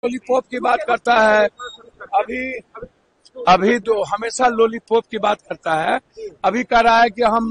Lollipop की बात करता है। अभी तो हमेशा लॉलीपॉप की बात करता है। अभी कह रहा है कि हम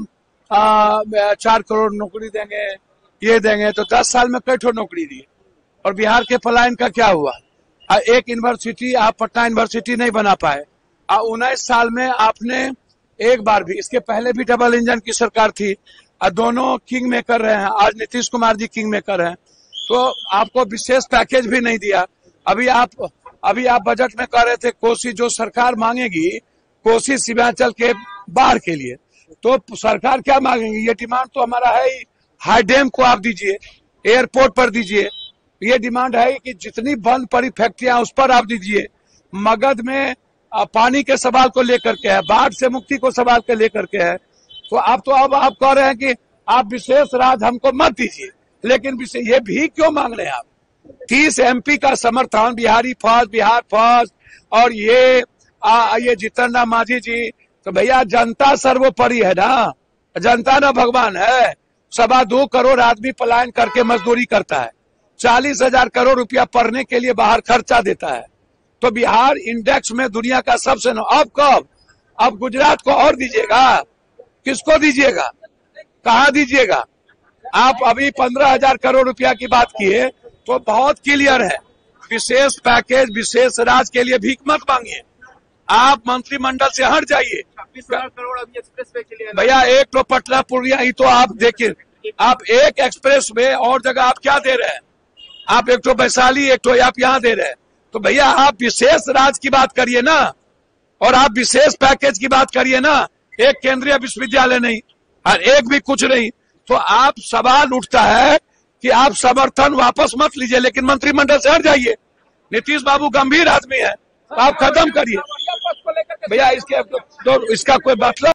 4 करोड़ नौकरी देंगे, ये देंगे। तो 10 साल में कई ठो नौकरी दी। और बिहार के पलायन का क्या हुआ? एक यूनिवर्सिटी आप पटना यूनिवर्सिटी नहीं बना पाए। 19 साल में आपने एक बार भी, इसके पहले भी डबल इंजन की सरकार थी, दोनों किंग मेकर रहे हैं। आज नीतीश कुमार जी किंग मेकर हैं, तो आपको विशेष पैकेज भी नहीं दिया। अभी आप बजट में कह रहे थे कोसी जो सरकार मांगेगी, कोसी सीमांचल के बाढ़ के लिए, तो सरकार क्या मांगेगी? ये डिमांड तो हमारा है ही, हाई डैम को आप दीजिए, एयरपोर्ट पर दीजिए। ये डिमांड है कि जितनी बंद पड़ी फैक्ट्रियां उस पर आप दीजिए। मगध में पानी के सवाल को लेकर के है, बाढ़ से मुक्ति को सवाल के लेकर के है। तो अब आप कह रहे हैं कि आप विशेष राज हमको मत दीजिए, लेकिन ये भी क्यों मांग रहे हैं आप? 30 MP का समर्थन, बिहारी फर्स्ट, बिहार फर्स्ट, और ये जीतन राम मांझी जी। तो भैया जनता सर्वोपरि है ना, जनता ना भगवान है। 2.25 करोड़ आदमी पलायन करके मजदूरी करता है, 40,000 करोड़ रुपया पढ़ने के लिए बाहर खर्चा देता है। तो बिहार इंडेक्स में दुनिया का सबसे अब कब? अब गुजरात को और दीजिएगा? किसको दीजिएगा? कहाँ दीजिएगा? आप अभी 15,000 करोड़ रुपया की बात किए तो बहुत क्लियर है। विशेष पैकेज, विशेष राज के लिए भीख मत मांगिए, आप मंत्रिमंडल से हट जाइए। 26,000 करोड़ अभी एक्सप्रेस वे के लिए भैया एक तो पटना पूर्णिया ही तो आप देखिए, आप एक एक्सप्रेस वे और जगह आप क्या दे रहे हैं? आप एक तो वैशाली, एक तो आप यहाँ दे रहे हैं। तो भैया आप विशेष राज की बात करिए ना, और आप विशेष पैकेज की बात करिए ना। एक केंद्रीय विश्वविद्यालय नहीं और एक भी कुछ नहीं। तो आप सवाल उठता है कि आप समर्थन वापस मत लीजिए, लेकिन मंत्रिमंडल से हट जाइए। नीतीश बाबू गंभीर आदमी है, आप खत्म करिए भैया। इसका कोई मतलब